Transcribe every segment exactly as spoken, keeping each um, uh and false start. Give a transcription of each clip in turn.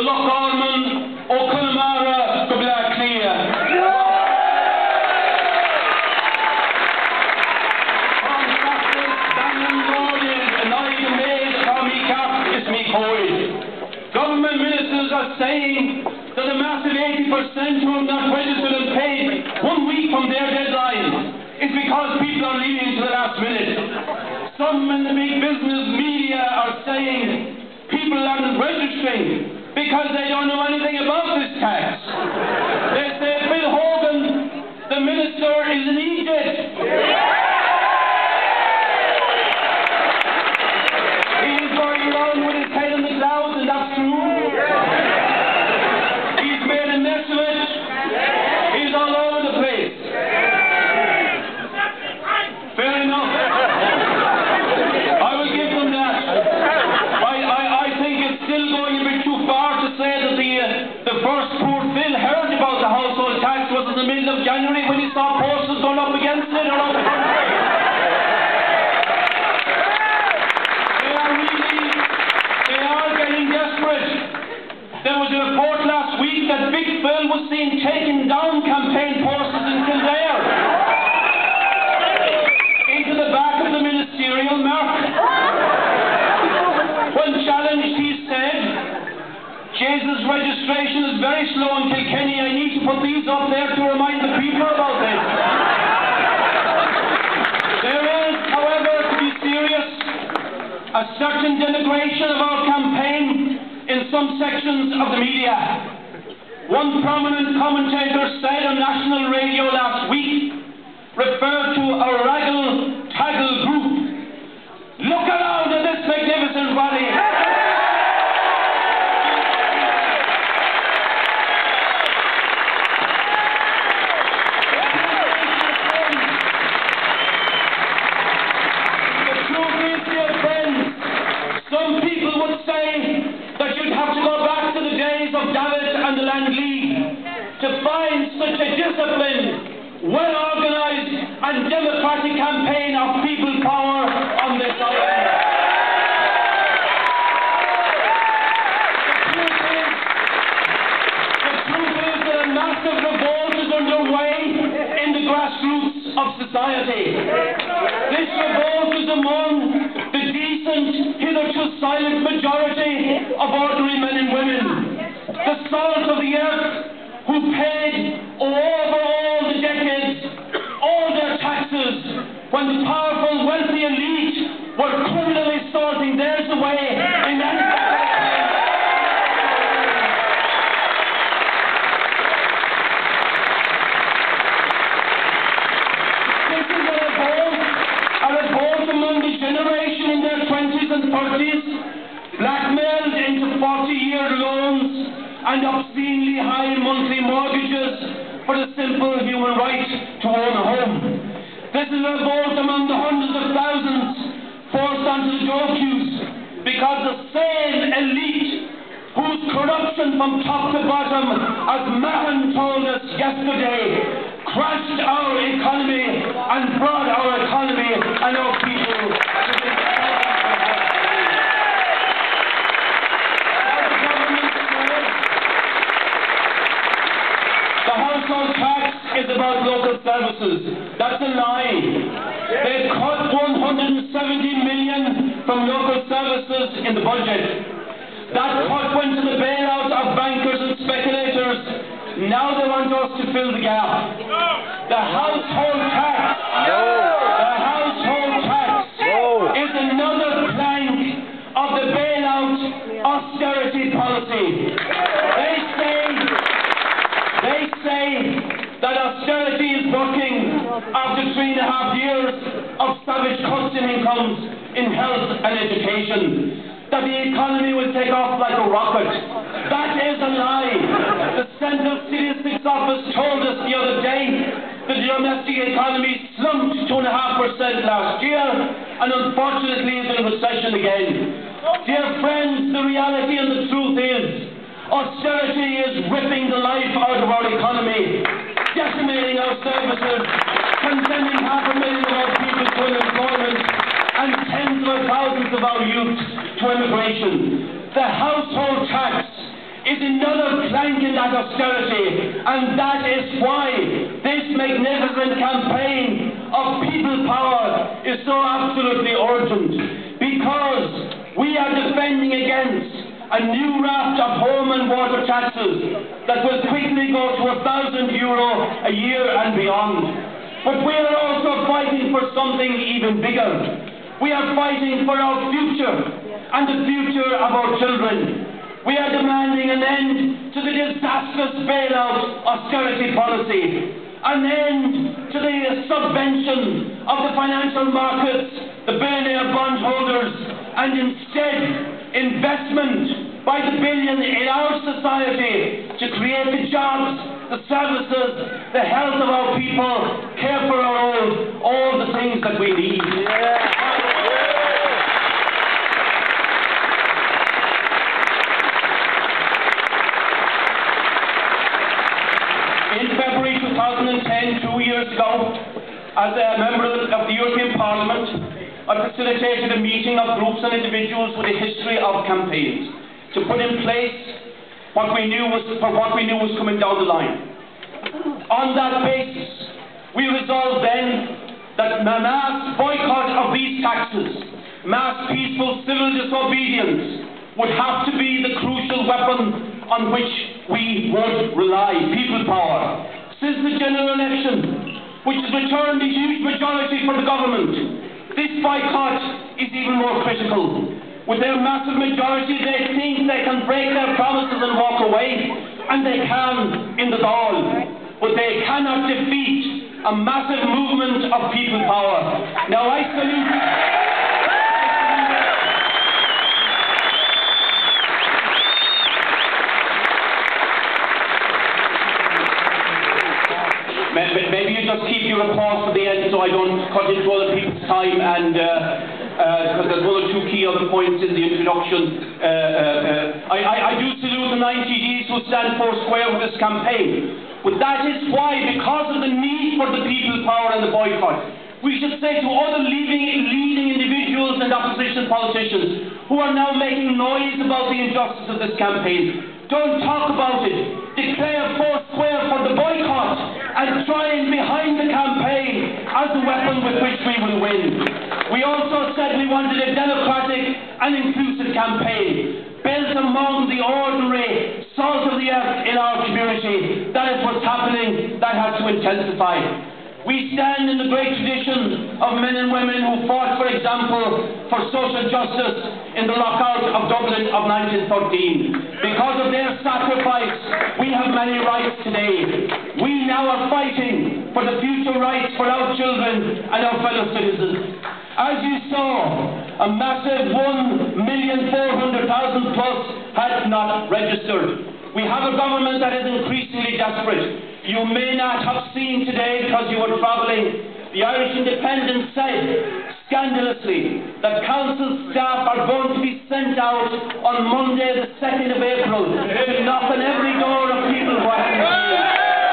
Loch Ormond, O Connemara, go Black Clear. From Saxon, Stanley, Nordic, and I the maid, Tommy Cap, is me coid. Government ministers are saying that a massive eighty percent who have not registered and paid one week from their deadline is because people are leaving to the last minute. Some in the big business media are saying people aren't registering because they don't know anything about this tax. They say Bill Hogan, the minister, is an idiot. He's going around with his head in the clouds, and that's true. He's made a mess of it. He's all over the place. Fair enough. I will give them that. I, I, I think it's still going a bit too far to say that the, uh, the first poor Phil heard about the household tax was in the middle of January when he saw posters going up against it or up against it. They are really, they are getting desperate. There was a report last week that Big Phil was seen taking down campaign posters in Kildare into the back of the ministerial mark. When challenged, he said, Jesus' registration is very slow in Kilkenny. I need to put these up there to remind the people about this. There is, however, to be serious, a certain denigration of our campaign in some sections of the media. One prominent commentator said on national radio last week, referred to a raggle-taggle group. Look around at this magnificent rally. The truth is, dear friends, some people would say that you'd have to go back to the days of David and the Land League to find such a disciplined, well-organised and democratic campaign of people power on this island. The truth is, the truth is that a massive revolt is underway in the grassroots of society. This revolt is among the decent, hitherto silent majority of ordinary men and women. The salt of the earth who paid over all the decades all their taxes when the powerful, wealthy elite were criminally sorting theirs away in that. This is a revolt, a revolt among the generation in their twenties and thirties, blackmailed into forty-year loans and obscenely high monthly mortgages for the simple human right to own a home. This is a revolt among the hundreds of thousands forced onto the door queues because the same elite whose corruption from top to bottom, as Mahan told us yesterday, crashed our economy and brought our economy and our people to this. Household tax is about local services. That's a lie. They cut one hundred seventy million from local services in the budget. That cut went to the bailout of bankers and speculators. Now they want us to fill the gap. The household tax, no. the household tax no. is another plank of the bailout austerity policy. They say They say that austerity is working after three and a half years of savage cuts in incomes in health and education. That the economy will take off like a rocket. That is a lie. The Central Statistics Office told us the other day that the domestic economy slumped two and a half percent last year and unfortunately is in recession again. Dear friends, the reality and the truth is austerity is ripping the life out of our economy, decimating our services, condemning half a million of our people to unemployment, and tens of thousands of our youth to immigration. The household tax is another plank in that austerity, and that is why this magnificent campaign of people power is so absolutely urgent, because we are defending against a new raft of home and water taxes that will quickly go to a thousand euro a year and beyond. But we are also fighting for something even bigger. We are fighting for our future and the future of our children. We are demanding an end to the disastrous bailout austerity policy, an end to the subvention of the financial markets, the billionaire bondholders, and instead investment by the billion in our society to create the jobs, the services, the health of our people, care for our old, all the things that we need. Yeah. In February two thousand ten, two years ago, as a member of the European Parliament, I facilitated a meeting of groups and individuals with a history of campaigns to put in place what we knew was, for what we knew was coming down the line. On that basis, we resolved then that mass boycott of these taxes, mass peaceful civil disobedience, would have to be the crucial weapon on which we would rely, people power. Since the general election, which has returned a huge majority for the government, this boycott is even more critical. With their massive majority, they think they can break their promises and walk away, and they can in the Dáil. But they cannot defeat a massive movement of people power. Now I salute... Maybe you just keep your reports to the end so I don't cut into other people's time, and because uh, uh, there's one or two key other points in the introduction. Uh, uh, uh, I, I, I do salute the nine T Ds who stand four square with this campaign. But that is why, because of the need for the people power and the boycott, we should say to other leading, leading individuals and opposition politicians who are now making noise about the injustice of this campaign, don't talk about it. Declare four square for the boycott and try and behind the campaign as a weapon with which we will win. We also said we wanted a democratic and inclusive campaign built among the ordinary salt of the earth in our community. That is what's happening. That has to intensify. We stand in the great tradition of men and women who fought, for example, for social justice in the lockout of Dublin of nineteen thirteen. Because of their sacrifice, we have many rights today. We now are fighting for the future rights for our children and our fellow citizens. As you saw, a massive one million four hundred thousand plus had not registered. We have a government that is increasingly desperate. You may not have seen today, because you were travelling, the Irish Independent said, scandalously, that council staff are going to be sent out on Monday the second of April to knock on every door of people working here.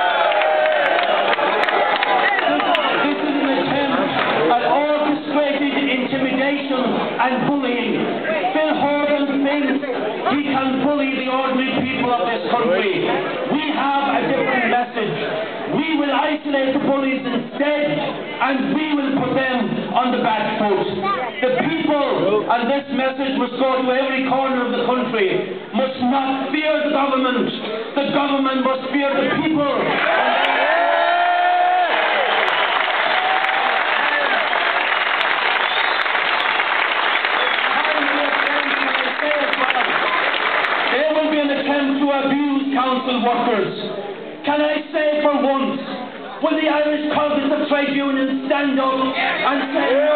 This is an attempt at orchestrated intimidation and bullying. Phil Horgan thinks he can bully the ordinary people of this country. We have a different message. We will isolate the bullies instead, and we will put them on the back foot. The people, and this message must go to every corner of the country, must not fear the government. The government must fear the people. There will be an attempt to abuse council workers. Can I say for once, will the Irish Caucus of Trade Unions stand up and say no?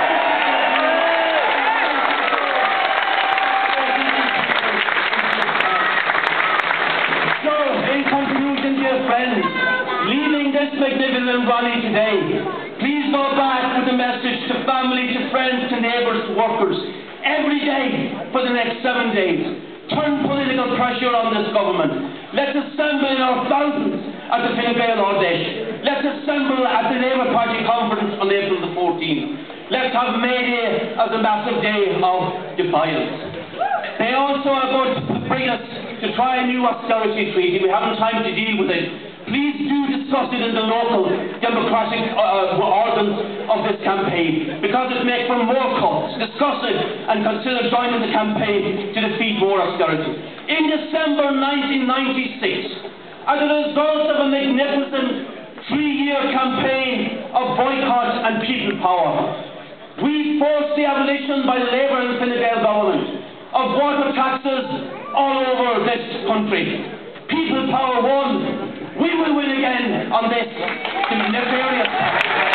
So, in conclusion, dear friends, leaving this magnificent rally today, please go back with a message to family, to friends, to neighbours, to workers, every day for the next seven days. Turn political pressure on this government. Let's assemble in our thousands at the Fine Gael Ardèche. Let's assemble at the Labour Party conference on April the fourteenth. Let's have May Day as a massive day of defiance. They also are going to bring us to to try a new austerity treaty. We haven't time to deal with it. Please do discuss it in the local democratic uh, organs of this campaign, because it makes for more cuts. Discuss it and consider joining the campaign to defeat more austerity. In December nineteen ninety-six, as a result of a magnificent three-year campaign of boycott and people power, we forced the abolition by the Labour and Fine Gael government of water taxes all over this country. People power won. We will win again on this nefarious tax.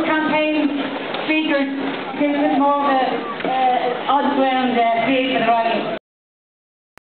Speakers, give a bit more of a uh, on-ground uh, feel for the right